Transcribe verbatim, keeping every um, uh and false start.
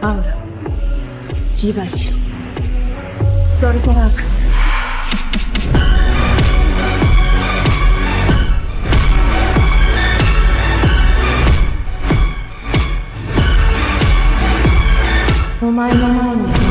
アウラ、自害しろ。ゾルトワーク。お前の前に